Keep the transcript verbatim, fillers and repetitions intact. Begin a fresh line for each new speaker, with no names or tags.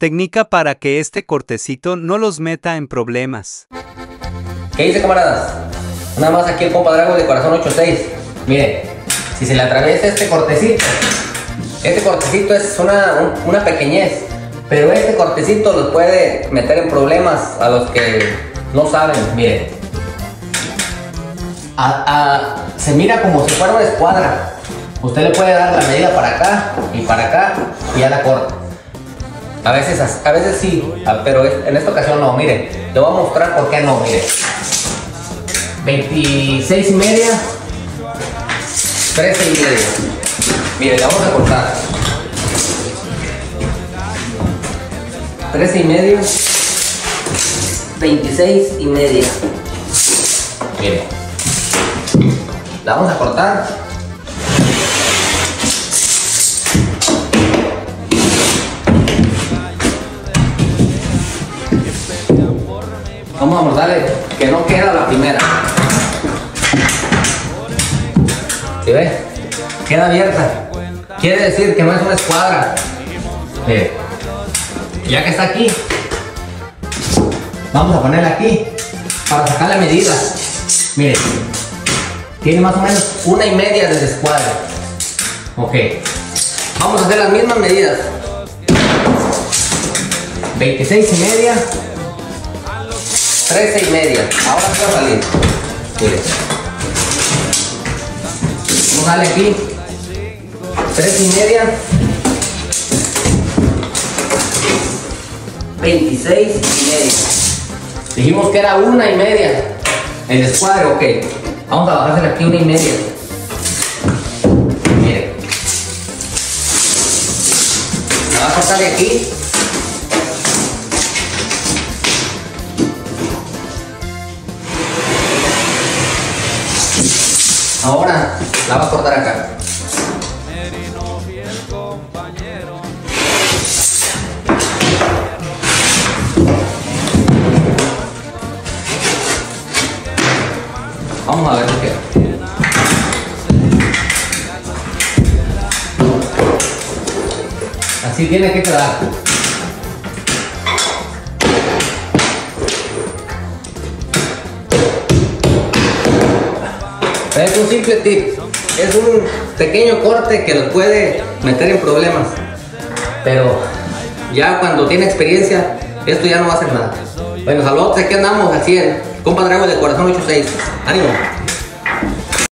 Técnica para que este cortecito no los meta en problemas.
¿Qué dice, camaradas? Nada más aquí el compa Drago de Corazón ochenta y seis. Miren, si se le atraviesa este cortecito, este cortecito es una, un, una pequeñez, pero este cortecito los puede meter en problemas a los que no saben. Miren, a, a, se mira como si fuera una escuadra. Usted le puede dar la medida para acá y para acá y ya la corta. A veces, a veces sí, pero en esta ocasión no. Miren, le voy a mostrar por qué no. Miren, veintiséis y media, trece y media. Miren, le vamos a cortar trece y medio, veintiséis y media. Miren, la vamos a cortar. Vamos a mostrarle que no queda la primera. ¿Sí ve? Queda abierta. Quiere decir que no es una escuadra. Mire, ya que está aquí, vamos a ponerla aquí para sacar la medida. Mire, tiene más o menos una y media de escuadra. Ok, vamos a hacer las mismas medidas. veintiséis y media, trece y media. Ahora sí va a salir. Mire, no sale aquí. trece y media, veintiséis y media. Dijimos que era una y media el escuadre. Ok, vamos a bajársela aquí una y media. Mire, la va a cortar de aquí. Ahora la va a cortar acá. Vamos a ver qué queda. Así tiene que quedar. Es un simple tip, es un pequeño corte que los puede meter en problemas, pero ya cuando tiene experiencia, esto ya no va a hacer nada. Bueno, saludos, aquí andamos al cien, compa Drago de Corazón ochenta y seis, ánimo.